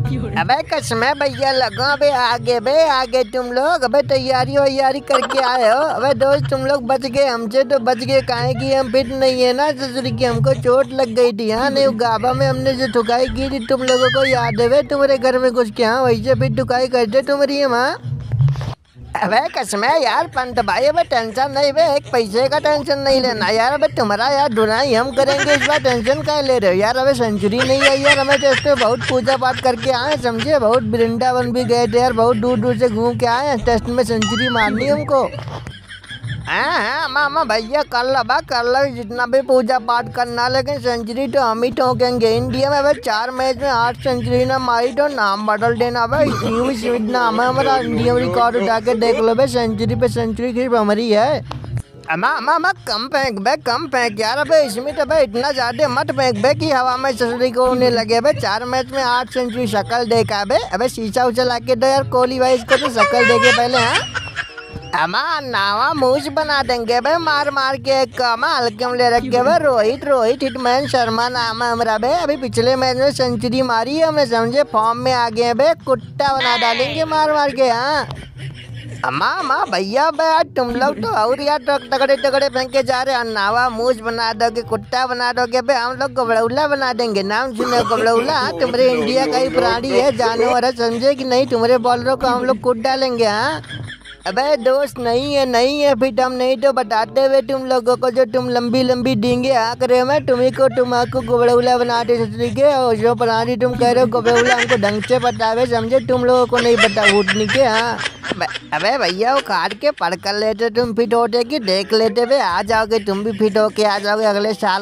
अबे कसमें भैया लगो अबे आगे तुम लोग अबे तैयारी करके आए हो। अबे दोस्त तुम लोग बच गए, हमसे तो बच गए काहे की हम फिट नहीं है ना ससुरी की, हमको चोट लग गई थी। हाँ नहीं गाबा में हमने जो ठुकाई की थी तुम लोगों को याद है तुम्हारे घर में घुस के, हाँ वैसे फिर ठुकाई करते तुम्हारी हम। हाँ अबे कसमें यार पंत भाई अबे टेंशन नहीं बे, एक पैसे का टेंशन नहीं लेना यार। अबे तुम्हारा यार धुनाई हम करेंगे, इस बार टेंशन क्या ले रहे हो यार। अबे सेंचुरी नहीं आई यार, हमें टेस्ट में बहुत पूजा पाठ करके आए समझे, बहुत वृंदावन भी गए थे यार, बहुत दूर दूर से घूम के आए, टेस्ट में सेंचुरी मारनी हमको। हाँ मामा भैया कर लो जितना भी पूजा पाठ करना, लेकिन सेंचुरी तो हम ही ठोकेंगे। इंडिया में भाई 4 मैच में 8 सेंचुरी ना मारी तो नाम बदल देना भाई, यूं स्वीट नाम है हमारा, इंडिया में रिकॉर्ड उठा के देख लो भाई, सेंचुरी पे सेंचुरी सिर्फ हमारी है। अम्मा कम फेंक यार। अबे इसमें तो भाई इतना ज्यादा मत फेंक बे कि हवा में ससुरी को उड़ने लगे। भाई 4 मैच में 8 सेंचुरी, शक्ल देखा बे। अबे शीशा उछा ला के दो यार कोहली भाई इसको, तो शक्ल देखे पहले। हाँ अमा नावा मूछ बना देंगे भाई मार मार के, कमा हल्के में ले रखे भाई। रोहित हिटमैन शर्मा नाम है हमारा भाई, अभी पिछले मैच में सेंचुरी मारी है हमने समझे, फॉर्म में आ गए भाई, कुत्ता बना डालेंगे मार मार के। हाँ अम्मा भैया भाई तुम लोग तो और यार तगड़े फेंके जा रहे हो, नावा मूछ बना दोगे, कुत्ता बना दोगे भाई, हम लोग गबड़ौला बना देंगे। नाम सुने गबड़ौला, तुम्हारे इंडिया का ही प्राणी है, जानवर है समझे कि नहीं, तुम्हारे बॉलरों को हम लोग कूद डालेंगे। हाँ अबे दोस्त नहीं है फिर हम नहीं तो बताते हुए तुम लोगों को, जो तुम लंबी डींगे हाँक रहे हो, मैं तुम्ही को तुमको गुबड़ौला बना दे ससुरी के, और जो बनानी तुम कह रहे हो गुबड़ौला, हमको ढंग से बतावे समझे, तुम लोगों को नहीं पता उठनी के। हाँ अबे भैया वो काट के पढ़ कर लेते तुम फिट होते कि देख लेते भाई, आ जाओगे तुम भी फिट होके आ जाओगे अगले साल।